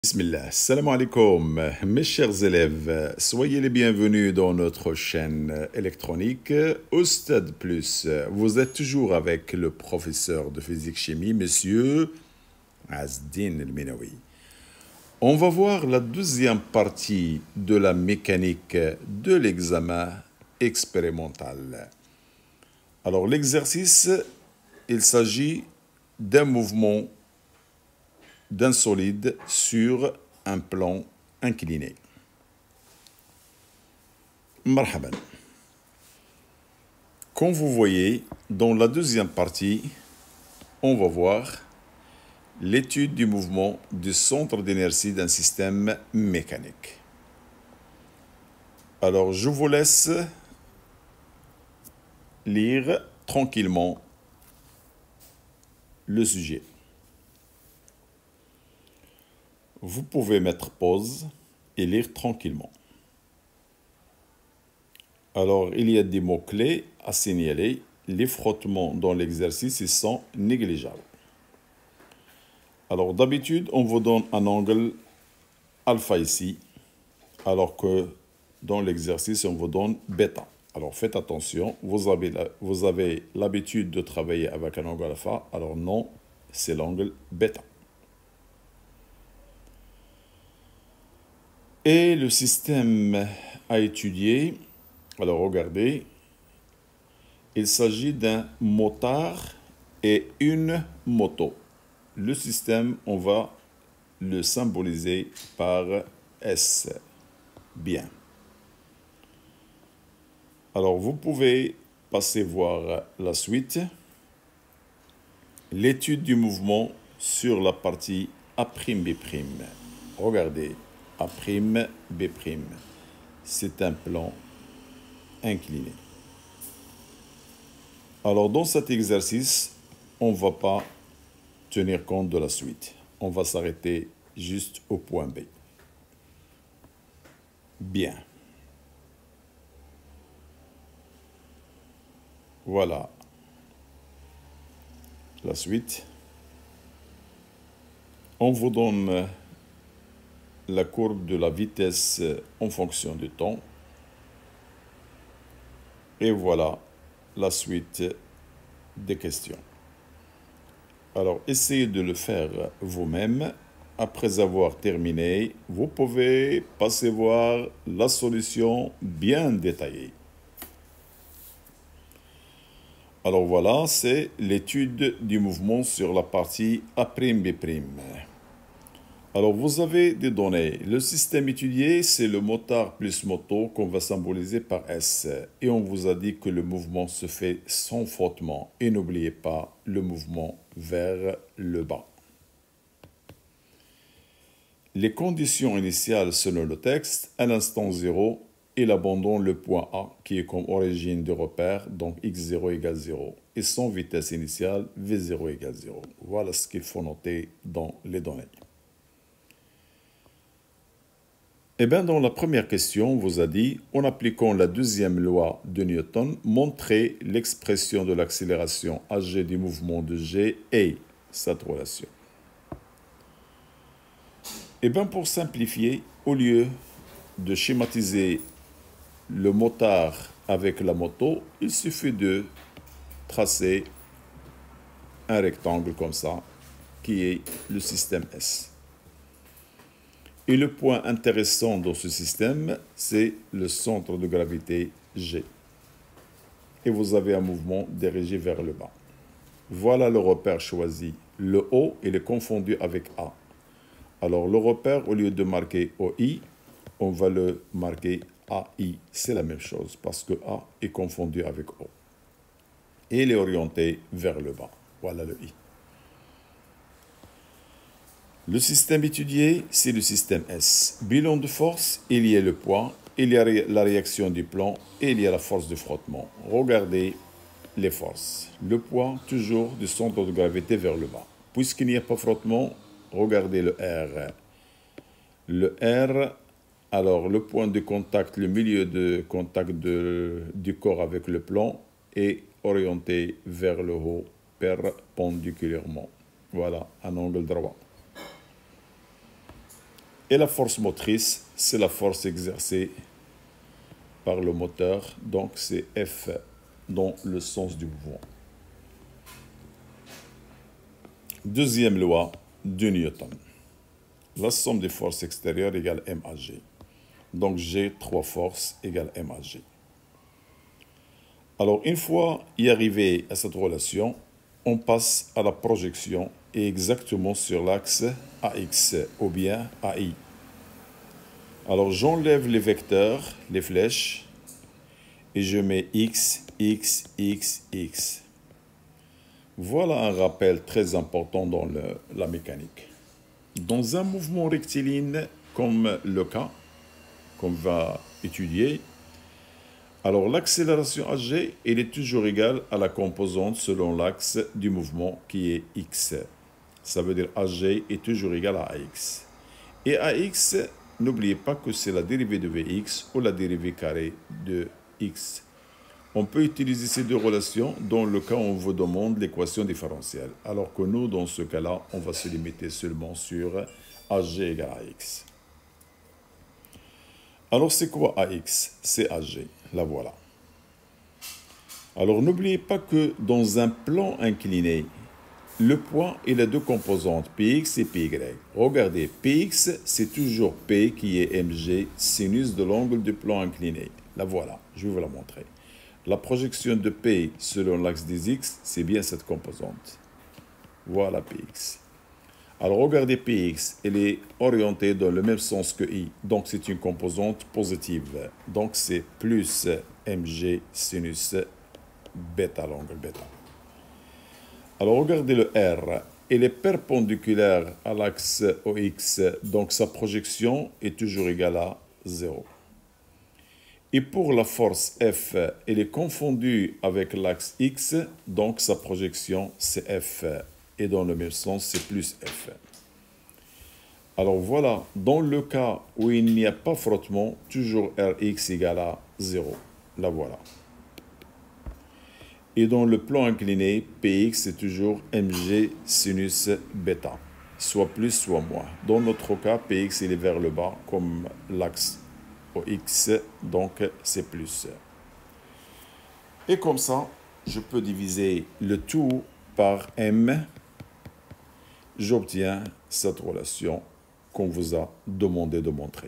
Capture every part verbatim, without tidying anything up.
Bismillah, salam alaikum, mes chers élèves, soyez les bienvenus dans notre chaîne électronique Oustad Plus. Vous êtes toujours avec le professeur de physique-chimie, monsieur Azdin El-Minawi. On va voir la deuxième partie de la mécanique de l'examen expérimental. Alors l'exercice, il s'agit d'un mouvement d'un solide sur un plan incliné. Marhaban. Comme vous voyez, dans la deuxième partie, on va voir l'étude du mouvement du centre d'inertie d'un système mécanique. Alors, je vous laisse lire tranquillement le sujet. Vous pouvez mettre pause et lire tranquillement. Alors, il y a des mots-clés à signaler. Les frottements dans l'exercice ils sont négligeables. Alors, d'habitude, on vous donne un angle alpha ici, alors que dans l'exercice, on vous donne bêta. Alors, faites attention, vous avez, vous avez l'habitude de travailler avec un angle alpha, alors non, c'est l'angle bêta. Et le système à étudier, alors regardez, il s'agit d'un motard et une moto. Le système, on va le symboliser par S. Bien. Alors, vous pouvez passer voir la suite. L'étude du mouvement sur la partie A'B'. Regardez. A'B', c'est un plan incliné. Alors, dans cet exercice, on ne va pas tenir compte de la suite. On va s'arrêter juste au point B. Bien. Voilà. La suite. On vous donne la courbe de la vitesse en fonction du temps. Et voilà la suite des questions. Alors, essayez de le faire vous-même. Après avoir terminé, vous pouvez passer voir la solution bien détaillée. Alors voilà, c'est l'étude du mouvement sur la partie A'B'. Alors, vous avez des données. Le système étudié, c'est le motard plus moto qu'on va symboliser par S. Et on vous a dit que le mouvement se fait sans frottement. Et n'oubliez pas le mouvement vers le bas. Les conditions initiales selon le texte, à l'instant zéro, il abandonne le point A qui est comme origine de repère, donc x zéro égale zéro. Et son vitesse initiale, v zéro égale zéro. Voilà ce qu'il faut noter dans les données. Eh bien, dans la première question, on vous a dit, en appliquant la deuxième loi de Newton, montrez l'expression de l'accélération Hg du mouvement de G et cette relation. Eh bien, pour simplifier, au lieu de schématiser le motard avec la moto, il suffit de tracer un rectangle comme ça, qui est le système S. Et le point intéressant dans ce système, c'est le centre de gravité G. Et vous avez un mouvement dirigé vers le bas. Voilà le repère choisi. Le O, il est confondu avec A. Alors le repère, au lieu de marquer O I, on va le marquer A I. C'est la même chose parce que A est confondu avec O. Et il est orienté vers le bas. Voilà le I. Le système étudié, c'est le système S. Bilan de force, il y a le poids, il y a la réaction du plan et il y a la force de frottement. Regardez les forces. Le poids, toujours du centre de gravité vers le bas. Puisqu'il n'y a pas frottement, regardez le R. Le R, alors le point de contact, le milieu de contact de, du corps avec le plan est orienté vers le haut perpendiculairement. Voilà, un angle droit. Et la force motrice, c'est la force exercée par le moteur, donc c'est F dans le sens du mouvement. Deuxième loi de Newton. La somme des forces extérieures égale M à G. Donc G, trois forces, égale M à G. Alors, une fois y arrivé à cette relation, on passe à la projection et exactement sur l'axe A X ou bien A I. Alors, j'enlève les vecteurs, les flèches, et je mets X, X, X, X. Voilà un rappel très important dans le, la mécanique. Dans un mouvement rectiligne comme le cas qu'on va étudier, alors l'accélération A G, elle est toujours égale à la composante selon l'axe du mouvement qui est X. Ça veut dire A G est toujours égal à A X. Et A X, n'oubliez pas que c'est la dérivée de V X ou la dérivée carrée de X. On peut utiliser ces deux relations dans le cas où on vous demande l'équation différentielle. Alors que nous, dans ce cas-là, on va se limiter seulement sur A G égale à X. Alors, c'est quoi A X? C'est A G. La voilà. Alors, n'oubliez pas que dans un plan incliné, le point et les deux composantes, P X et P Y. Regardez, P X, c'est toujours P qui est M G, sinus de l'angle du plan incliné. La voilà, je vais vous la montrer. La projection de P selon l'axe des X, c'est bien cette composante. Voilà P X. Alors regardez P X, elle est orientée dans le même sens que I, donc c'est une composante positive. Donc c'est plus M G sinus bêta, l'angle bêta. Alors regardez le R, elle est perpendiculaire à l'axe O X, donc sa projection est toujours égale à zéro. Et pour la force F, elle est confondue avec l'axe X, donc sa projection c'est F. Et dans le même sens, c'est plus F. Alors voilà, dans le cas où il n'y a pas frottement, toujours Rx égale à zéro. La voilà. Et dans le plan incliné, Px c'est toujours Mg sinus bêta, soit plus, soit moins. Dans notre cas, Px il est vers le bas, comme l'axe O X, donc c'est plus. Et comme ça, je peux diviser le tout par M. J'obtiens cette relation qu'on vous a demandé de montrer.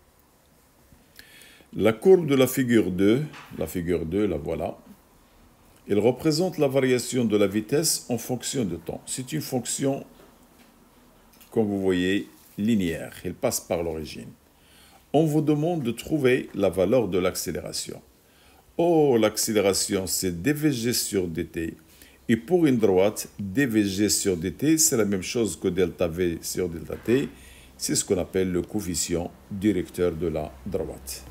La courbe de la figure deux, la figure deux, la voilà, elle représente la variation de la vitesse en fonction de temps. C'est une fonction, comme vous voyez, linéaire. Elle passe par l'origine. On vous demande de trouver la valeur de l'accélération. Oh, l'accélération, c'est dvg sur dt. Et pour une droite, dvg sur dt, c'est la même chose que delta v sur delta t. C'est ce qu'on appelle le coefficient directeur de la droite.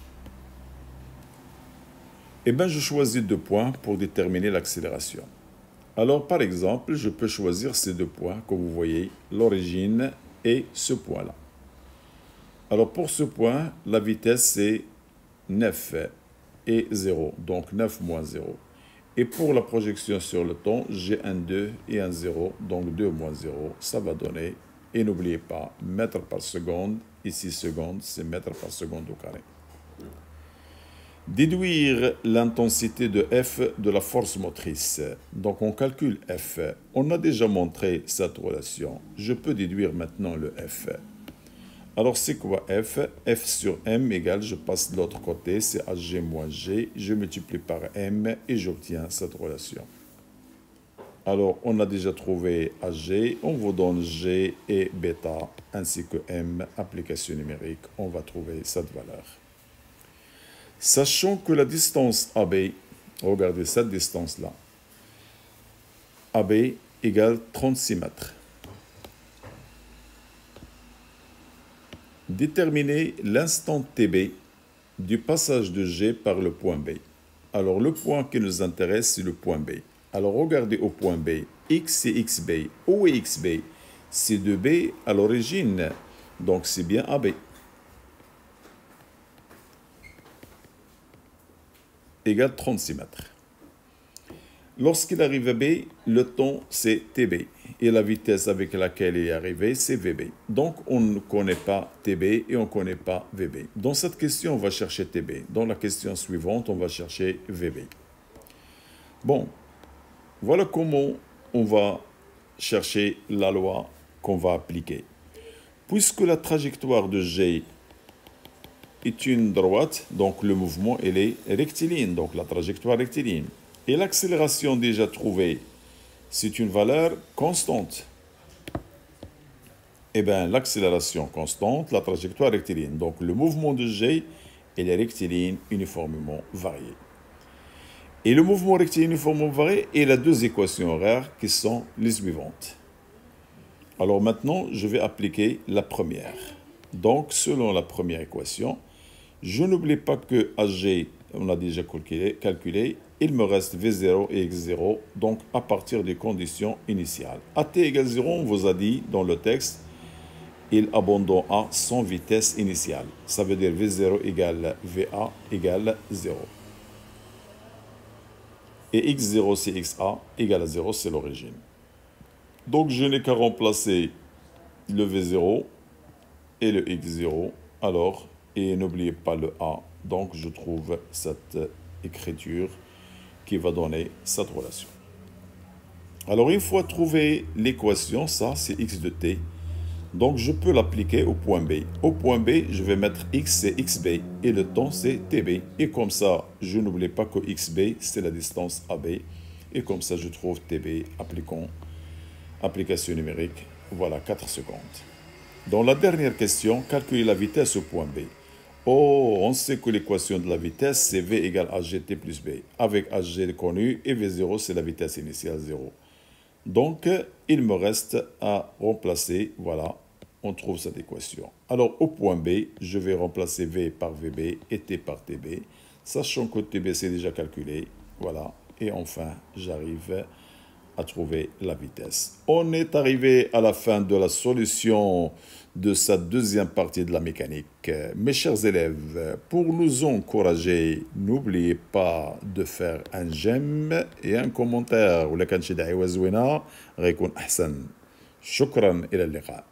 Eh bien, je choisis deux points pour déterminer l'accélération. Alors, par exemple, je peux choisir ces deux points, comme vous voyez, l'origine et ce point-là. Alors, pour ce point, la vitesse, c'est neuf et zéro, donc neuf moins zéro. Et pour la projection sur le temps, j'ai un deux et un zéro, donc deux moins zéro, ça va donner, et n'oubliez pas, mètres par seconde, ici seconde, c'est mètres par seconde au carré. Déduire l'intensité de F de la force motrice. Donc on calcule F. On a déjà montré cette relation. Je peux déduire maintenant le F. Alors c'est quoi F? F sur M égale, je passe de l'autre côté, c'est A G moins G. Je multiplie par M et j'obtiens cette relation. Alors on a déjà trouvé A G. On vous donne G et bêta ainsi que M. Application numérique, on va trouver cette valeur. Sachant que la distance A B, regardez cette distance-là, A B égale trente-six mètres. Déterminez l'instant T B du passage de G par le point B. Alors le point qui nous intéresse, c'est le point B. Alors regardez au point B, X c'est X B. Où est X B? C'est de B à l'origine, donc c'est bien A B. Égale trente-six mètres. Lorsqu'il arrive à B, le temps c'est T B. Et la vitesse avec laquelle il est arrivé, c'est V B. Donc, on ne connaît pas T B et on ne connaît pas V B. Dans cette question, on va chercher T B. Dans la question suivante, on va chercher V B. Bon, voilà comment on va chercher la loi qu'on va appliquer. Puisque la trajectoire de G est une droite, donc le mouvement elle est rectiligne, donc la trajectoire rectiligne. Et l'accélération déjà trouvée, c'est une valeur constante. Eh bien, l'accélération constante, la trajectoire rectiligne. Donc, le mouvement de G, elle est rectiligne uniformément variée. Et le mouvement rectiligne uniformément varié est les deux équations horaires qui sont les suivantes. Alors maintenant, je vais appliquer la première. Donc, selon la première équation, je n'oublie pas que A G, on a déjà calculé, calculé, il me reste V zéro et X zéro, donc à partir des conditions initiales. A T égale zéro, on vous a dit dans le texte, il abandonne à son vitesse initiale. Ça veut dire V zéro égale V A égale zéro. Et X zéro, c'est X A égale à zéro, c'est l'origine. Donc, je n'ai qu'à remplacer le V zéro et le X zéro. Alors, et n'oubliez pas le A. Donc, je trouve cette écriture qui va donner cette relation. Alors, une fois trouvé l'équation, ça, c'est X de T. Donc, je peux l'appliquer au point B. Au point B, je vais mettre X, c'est X B. Et le temps, c'est T B. Et comme ça, je n'oublie pas que X B, c'est la distance A B. Et comme ça, je trouve T B. Appliquons. Application numérique. Voilà, quatre secondes. Dans la dernière question, calculez la vitesse au point B. Oh, on sait que l'équation de la vitesse, c'est V égale A G T plus B. Avec A G connu et V zéro, c'est la vitesse initiale zéro. Donc, il me reste à remplacer, voilà, on trouve cette équation. Alors, au point B, je vais remplacer V par V B et T par T B, sachant que T B, c'est déjà calculé, voilà. Et enfin, j'arrive à trouver la vitesse. On est arrivé à la fin de la solution de cette deuxième partie de la mécanique. Mes chers élèves, pour nous encourager, n'oubliez pas de faire un j'aime et un commentaire. ولكن شي دعوة زوينة غيكون أحسن. شكرا إلى اللقاء.